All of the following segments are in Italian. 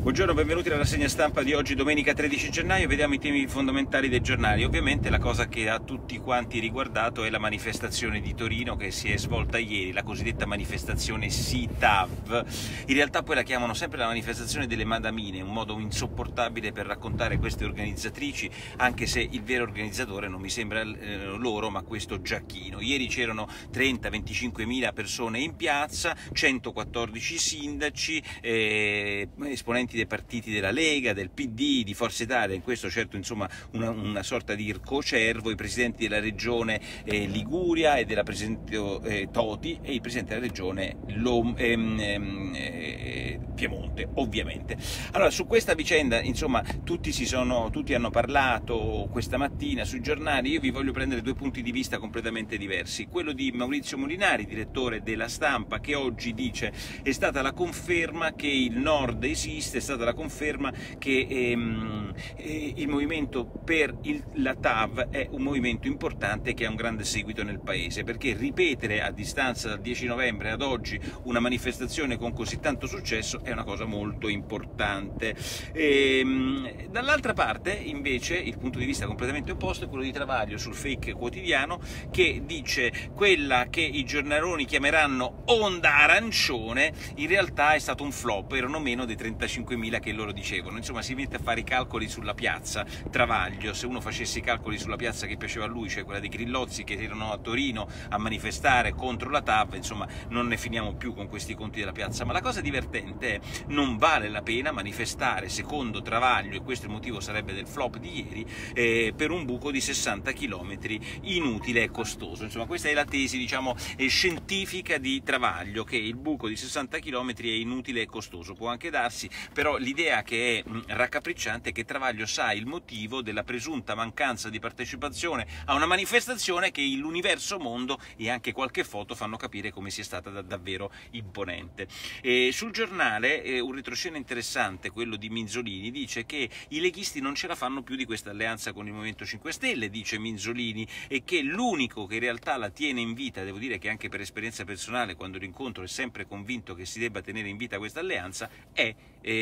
Buongiorno, benvenuti alla rassegna stampa di oggi, domenica 13 gennaio. Vediamo i temi fondamentali dei giornali. Ovviamente la cosa che ha tutti quanti riguardato è la manifestazione di Torino che si è svolta ieri, la cosiddetta manifestazione SITAV. In realtà poi la chiamano sempre la manifestazione delle madamine, un modo insopportabile per raccontare queste organizzatrici, anche se il vero organizzatore non mi sembra loro, ma questo Giacchino. Ieri c'erano 30-25 mila persone in piazza, 114 sindaci, esponenti dei partiti della Lega, del PD, di Forza Italia, in questo certo insomma una sorta di ircocervo, i presidenti della regione Liguria e della presidente Toti e il presidente della regione Piemonte, ovviamente. Allora, su questa vicenda insomma tutti hanno parlato questa mattina sui giornali. Io vi voglio prendere due punti di vista completamente diversi. Quello di Maurizio Molinari, direttore della Stampa, che oggi dice è stata la conferma che il Nord esiste, è stata la conferma che il movimento per la TAV è un movimento importante che ha un grande seguito nel paese, perché ripetere a distanza dal 10 novembre ad oggi una manifestazione con così tanto successo è una cosa molto importante. Dall'altra parte invece il punto di vista completamente opposto è quello di Travaglio sul Fake Quotidiano, che dice quella che i giornaloni chiameranno onda arancione in realtà è stato un flop, erano meno dei 35.000 che loro dicevano. Insomma, si mette a fare i calcoli sulla piazza Travaglio. Se uno facesse i calcoli sulla piazza che piaceva a lui, cioè quella dei Grillozzi che erano a Torino a manifestare contro la TAV, insomma non ne finiamo più con questi conti della piazza. Ma la cosa divertente è non vale la pena manifestare, secondo Travaglio, e questo il motivo sarebbe del flop di ieri, per un buco di 60 km inutile e costoso. Insomma, questa è la tesi, diciamo, scientifica di Travaglio, che il buco di 60 km è inutile e costoso. Può anche darsi, però l'idea che è raccapricciante è che Travaglio sa il motivo della presunta mancanza di partecipazione a una manifestazione che l'universo mondo e anche qualche foto fanno capire come sia stata davvero imponente. Sul giornale un retroscena interessante, quello di Minzolini, dice che i leghisti non ce la fanno più di questa alleanza con il Movimento 5 Stelle, dice Minzolini, e che l'unico che in realtà la tiene in vita, devo dire che anche per esperienza personale quando l'incontro è sempre convinto che si debba tenere in vita questa alleanza, è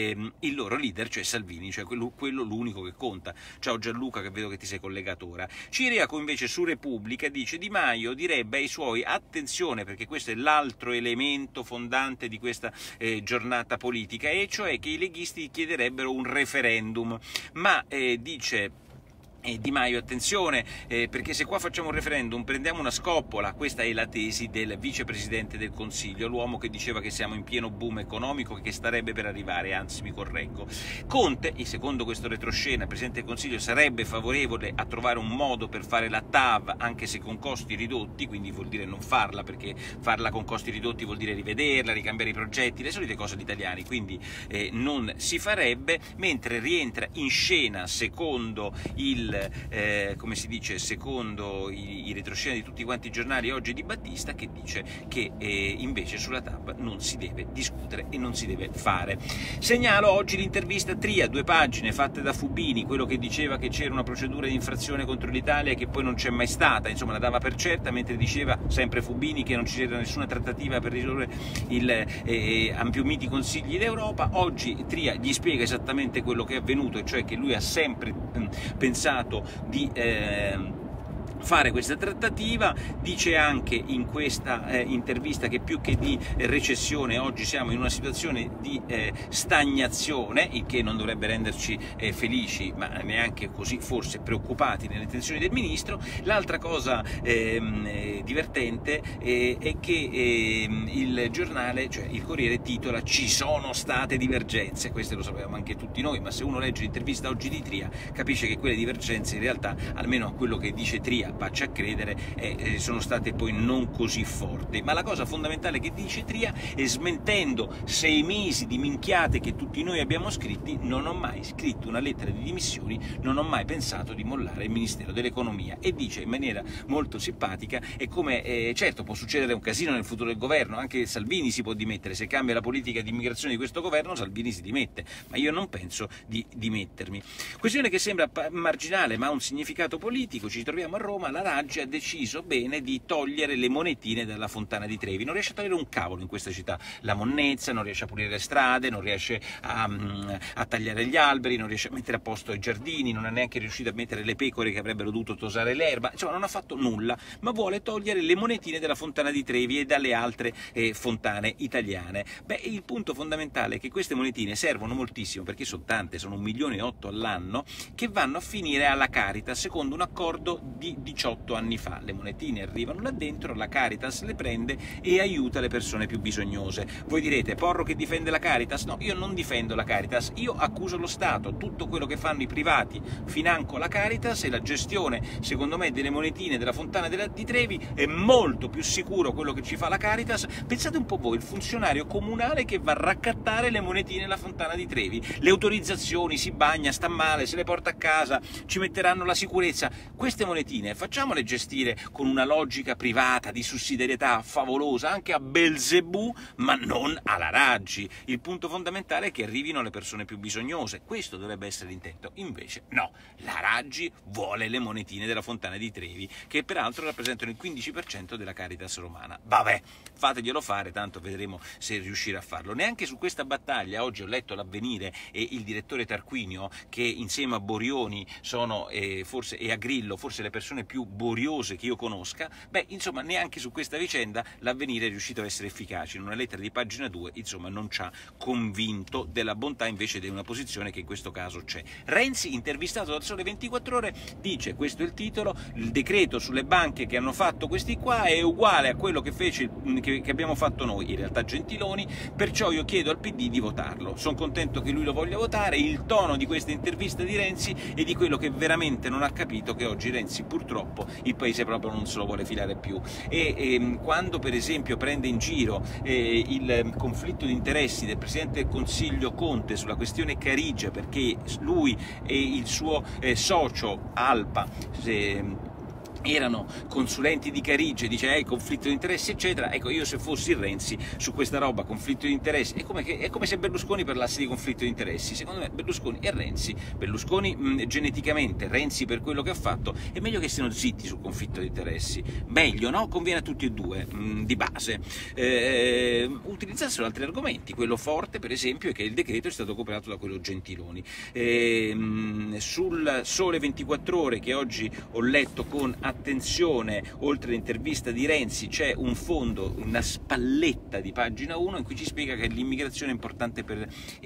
il loro leader, cioè Salvini, cioè quello l'unico che conta. Ciao Gianluca, che vedo che ti sei collegato ora. Ciriaco invece su Repubblica dice Di Maio direbbe ai suoi attenzione, perché questo è l'altro elemento fondante di questa giornata politica, e cioè che i leghisti chiederebbero un referendum, ma dice Di Maio attenzione, perché se qua facciamo un referendum prendiamo una scoppola. Questa è la tesi del vicepresidente del Consiglio, l'uomo che diceva che siamo in pieno boom economico e che starebbe per arrivare, anzi mi correggo. Conte, e secondo questo retroscena, il Presidente del Consiglio sarebbe favorevole a trovare un modo per fare la TAV anche se con costi ridotti, quindi vuol dire non farla, perché farla con costi ridotti vuol dire rivederla, ricambiare i progetti, le solite cose di italiani, quindi non si farebbe, mentre rientra in scena, secondo come si dice, secondo i retroscena di tutti quanti i giornali oggi, Di Battista, che dice che invece sulla TAV non si deve discutere e non si deve fare. Segnalo oggi l'intervista Tria, 2 pagine, fatte da Fubini, quello che diceva che c'era una procedura di infrazione contro l'Italia che poi non c'è mai stata, insomma la dava per certa, mentre diceva sempre Fubini che non c'era nessuna trattativa per risolvere il ampiumiti consigli d'Europa. Oggi Tria gli spiega esattamente quello che è avvenuto, e cioè che lui ha sempre pensato di fare questa trattativa. Dice anche in questa intervista che più che di recessione oggi siamo in una situazione di stagnazione, il che non dovrebbe renderci felici, ma neanche così forse preoccupati nelle intenzioni del ministro. L'altra cosa divertente è che il giornale, cioè il Corriere, titola "Ci sono state divergenze". Questo lo sapevamo anche tutti noi, ma se uno legge l'intervista oggi di Tria capisce che quelle divergenze in realtà, almeno a quello che dice Tria, faccia a credere, sono state poi non così forti. Ma la cosa fondamentale che dice Tria è, smentendo 6 mesi di minchiate che tutti noi abbiamo scritti: non ho mai scritto una lettera di dimissioni, non ho mai pensato di mollare il Ministero dell'Economia. E dice in maniera molto simpatica, e come certo può succedere un casino nel futuro del governo, anche Salvini si può dimettere, se cambia la politica di immigrazione di questo governo Salvini si dimette, ma io non penso di dimettermi. Questione che sembra marginale ma ha un significato politico. Ci troviamo a Roma Roma la Raggi ha deciso bene di togliere le monetine dalla Fontana di Trevi, non riesce a togliere un cavolo in questa città, la monnezza, non riesce a pulire le strade, non riesce a tagliare gli alberi, non riesce a mettere a posto i giardini, non è neanche riuscito a mettere le pecore che avrebbero dovuto tosare l'erba, insomma non ha fatto nulla, ma vuole togliere le monetine dalla Fontana di Trevi e dalle altre fontane italiane. Beh, il punto fondamentale è che queste monetine servono moltissimo, perché sono tante, sono 1,8 milioni all'anno, che vanno a finire alla Caritas secondo un accordo di 18 anni fa. Le monetine arrivano là dentro, la Caritas le prende e aiuta le persone più bisognose. Voi direte, Porro che difende la Caritas? No, io non difendo la Caritas, io accuso lo Stato. Tutto quello che fanno i privati financo la Caritas, e la gestione, secondo me, delle monetine della Fontana di Trevi è molto più sicuro quello che ci fa la Caritas. Pensate un po' voi, il funzionario comunale che va a raccattare le monetine della Fontana di Trevi, le autorizzazioni, si bagna, sta male, se le porta a casa, ci metteranno la sicurezza. Queste monetine facciamole gestire con una logica privata di sussidiarietà favolosa anche a Belzebù, ma non alla Raggi. Il punto fondamentale è che arrivino alle persone più bisognose, questo dovrebbe essere l'intento. Invece no, la Raggi vuole le monetine della Fontana di Trevi, che peraltro rappresentano il 15% della Caritas romana. Vabbè, fateglielo fare, tanto vedremo se riuscirà a farlo. Neanche su questa battaglia, oggi ho letto l'Avvenire e il direttore Tarquinio, che insieme a Borioni sono e a Grillo forse le persone più boriose che io conosca, beh, insomma, neanche su questa vicenda l'Avvenire è riuscito a essere efficace. In una lettera di pagina 2, insomma, non ci ha convinto della bontà invece di una posizione che in questo caso c'è. Renzi, intervistato dal Sole 24 Ore, dice, questo è il titolo, il decreto sulle banche che hanno fatto questi qua è uguale a quello che abbiamo fatto noi, in realtà Gentiloni, perciò io chiedo al PD di votarlo. Sono contento che lui lo voglia votare. Il tono di questa intervista di Renzi è di quello che veramente non ha capito, che oggi Renzi purtroppo il paese proprio non se lo vuole filare più, e quando per esempio prende in giro il conflitto di interessi del Presidente del Consiglio Conte sulla questione Carige, perché lui e il suo socio Alpa erano consulenti di Carige, dice conflitto di interessi eccetera. Ecco, io se fossi Renzi su questa roba, conflitto di interessi, è come se Berlusconi parlasse di conflitto di interessi. Secondo me Berlusconi e Renzi, Berlusconi geneticamente, Renzi per quello che ha fatto, è meglio che siano zitti sul conflitto di interessi, meglio, no? Conviene a tutti e due, di base. Utilizzassero altri argomenti. Quello forte per esempio è che il decreto è stato cooperato da quello Gentiloni. Sul Sole 24 Ore, che oggi ho letto con attenzione, oltre all'intervista di Renzi c'è un fondo, una spalletta di pagina 1 in cui ci spiega che l'immigrazione è importante per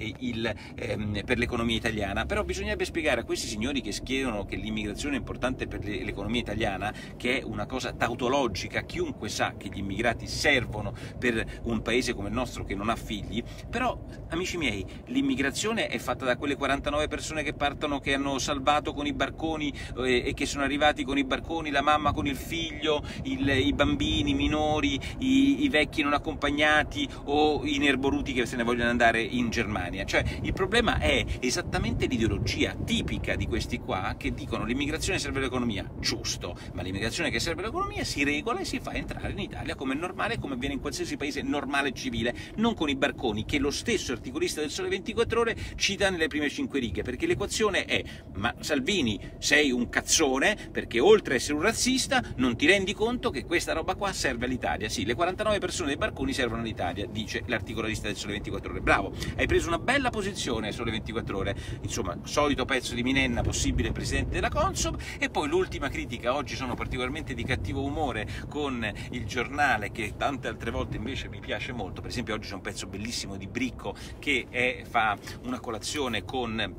l'economia italiana. Però bisognerebbe spiegare a questi signori che schierano che l'immigrazione è importante per l'economia italiana, che è una cosa tautologica, chiunque sa che gli immigrati servono per un paese come il nostro che non ha figli. Però, amici miei, l'immigrazione è fatta da quelle 49 persone che partono, che hanno salvato con i barconi e che sono arrivati con i barconi, la mamma con il figlio, i bambini, i minori, i vecchi non accompagnati o i nerboruti che se ne vogliono andare in Germania. Cioè, il problema è esattamente l'ideologia tipica di questi qua, che dicono l'immigrazione serve all'economia. Giusto, ma l'immigrazione che serve all'economia si regola e si fa entrare in Italia come è normale, come avviene in qualsiasi paese normale e civile, non con i barconi, che lo stesso articolista del Sole 24 Ore cita nelle prime 5 righe, perché l'equazione è: ma Salvini, sei un cazzone, perché oltre a essere un razzista non ti rendi conto che questa roba qua serve all'Italia. Sì, le 49 persone dei barconi servono all'Italia, dice l'articolista del Sole 24 Ore. Bravo, hai preso una bella posizione Sole 24 Ore, insomma, solito pezzo di Minenna, possibile presidente della Consob. E poi l'ultima critica: oggi sono particolarmente di cattivo umore con Il Giornale, che tante altre volte invece mi piace molto. Per esempio oggi c'è un pezzo bellissimo di Bricco che fa una colazione con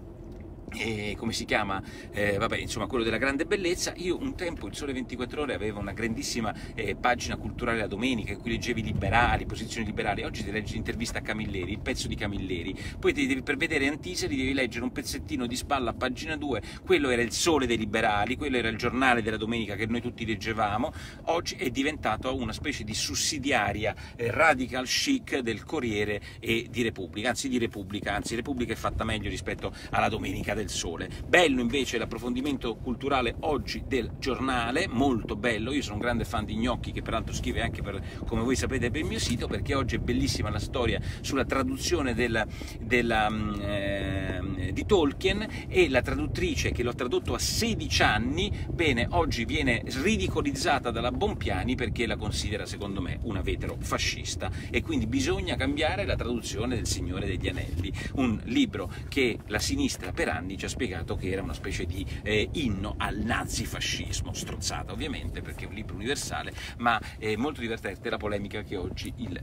come si chiama? Vabbè, insomma, quello della grande bellezza. Io un tempo, il Sole 24 Ore aveva una grandissima pagina culturale la domenica in cui leggevi liberali, posizioni liberali. Oggi ti leggi l'intervista a Camilleri, il pezzo di Camilleri, poi per vedere Antiseri devi leggere un pezzettino di spalla a pagina 2. Quello era il Sole dei liberali, quello era il giornale della domenica che noi tutti leggevamo. Oggi è diventato una specie di sussidiaria radical chic del Corriere e di Repubblica, anzi Repubblica è fatta meglio rispetto alla domenica del Sole. Bello invece l'approfondimento culturale oggi del Giornale, molto bello. Io sono un grande fan di Gnocchi, che peraltro scrive anche come voi sapete, per il mio sito, perché oggi è bellissima la storia sulla traduzione di Tolkien, e la traduttrice che l'ha tradotto a 16 anni, bene, oggi viene ridicolizzata dalla Bompiani perché la considera, secondo me, una veterofascista, e quindi bisogna cambiare la traduzione del Signore degli Anelli, un libro che la sinistra per anni ci ha spiegato che era una specie di inno al nazifascismo, strozzata ovviamente perché è un libro universale, ma è molto divertente la polemica che oggi il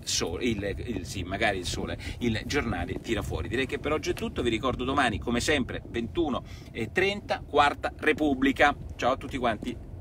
giornale tira fuori. Direi che per oggi è tutto, vi ricordo domani come sempre 21:30 Quarta Repubblica. Ciao a tutti quanti.